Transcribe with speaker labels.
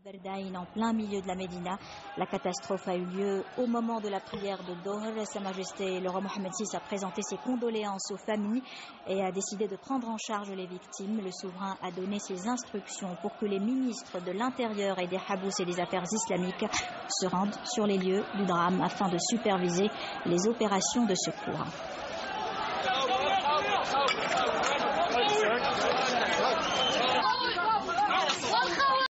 Speaker 1: Berdaïn, en plein milieu de la Médina. La catastrophe a eu lieu au moment de la prière de Dohr. Sa Majesté le roi Mohammed VI a présenté ses condoléances aux familles et a décidé de prendre en charge les victimes. Le souverain a donné ses instructions pour que les ministres de l'Intérieur et des Habous et des Affaires islamiques se rendent sur les lieux du drame afin de superviser les opérations de secours.